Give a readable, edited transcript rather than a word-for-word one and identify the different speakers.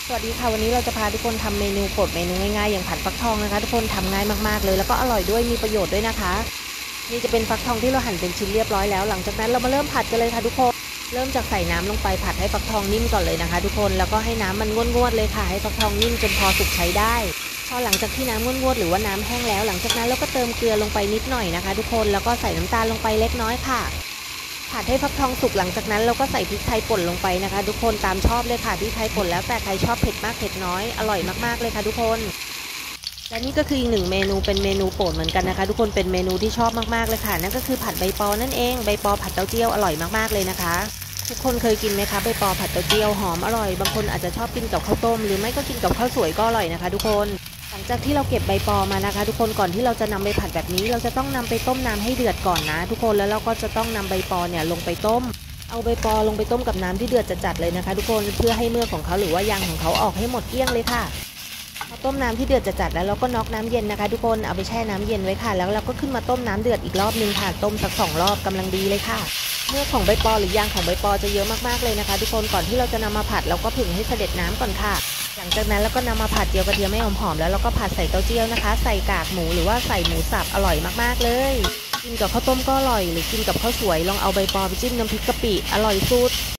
Speaker 1: สวัสดีค่ะวันนี้เราจะพาทุกคนทำเมนูโปรดเมนูง่ายๆอย่างผัดฟักทองนะคะทุกคนทำง่ายมากๆเลยแล้วก็อร่อยด้วยมีประโยชน์ด้วยนะคะนี่จะเป็นฟักทองที่เราหั่นเป็นชิ้นเรียบร้อยแล้วหลังจากนั้นเรามาเริ่มผัดกันเลยค่ะทุกคนเริ่มจากใส่น้ำลงไปผัดให้ฟักทองนิ่มก่อนเลยนะคะทุกคนแล้วก็ให้น้ำมันงวดๆเลยค่ะให้ฟักทองนิ่มจนพอสุกใช้ได้พอหลังจากที่น้ำงวดๆหรือว่าน้ำแห้งแล้วหลังจากนั้นเราก็เติมเกลือลงไปนิดหน่อยนะคะทุกคนแล้วก็ใส่น้ำตาลลงไปเล็กน้อยค่ะผัดให้ฟักทองสุกหลังจากนั้นเราก็ใส่พริกไทยป่นลงไปนะคะทุกคนตามชอบเลยค่ะพริกไทยป่นแล้วแต่ใครชอบเผ็ดมากเผ็ดน้อยอร่อยมากๆเลยค่ะทุกคนและนี่ก็คืออีกหนึ่งเมนูเป็นเมนูโปรดเหมือนกันนะคะทุกคนเป็นเมนูที่ชอบมากๆเลยค่ะนั่นก็คือผัดใบปอนั่นเองใบปอผัดเต้าเจี้ยวอร่อยมากๆเลยนะคะทุกคนเคยกินไหมคะใบปอผัดเต้าเจี้ยวหอมอร่อยบางคนอาจจะชอบกินกับข้าวต้มหรือไม่ก็กินกับข้าวสวยก็อร่อยนะคะทุกคนหลังจากที่เราเก็บใบปอมานะคะทุกคนก่อนที่เราจะนำไปผัดแบบนี้เราจะต้องนำไปต้มน้ำให้เดือดก่อนนะทุกคนแล้วเราก็จะต้องนำใบปอเนี่ยลงไปต้มเอาใบปอลงไปต้มกับน้ำที่เดือดจัดๆเลยนะคะทุกคนเพื่อให้เมือกของเขาหรือว่ายางของเขาออกให้หมดเกลี้ยงเลยค่ะพอต้มน้ำที่เดือดจัดๆแล้วเราก็น็อกน้ำเย็นนะคะทุกคนเอาไปแช่น้ำเย็นไว้ค่ะแล้วเราก็ขึ้นมาต้มน้ำเดือดอีกรอบนึงค่ะต้มสัก2 รอบกำลังดีเลยค่ะเมือกของใบปอหรือยางของใบปอจะเยอะมากๆเลยนะคะทุกคนก่อนที่เราจะนำมาผัดเราก็ผึ่งให้เสด็จน้ำก่อนค่ะหลังจากนั้นเราก็นำมาผัดเจียวกระเทียมให้หอมๆแล้วเราก็ผัดใส่เต้าเจี้ยวนะคะใส่กากหมูหรือว่าใส่หมูสับอร่อยมากๆเลยกินกับข้าวต้มก็อร่อยหรือกินกับข้าวสวยลองเอาใบปอไปจิ้มน้ำพริกกะปิอร่อยสุด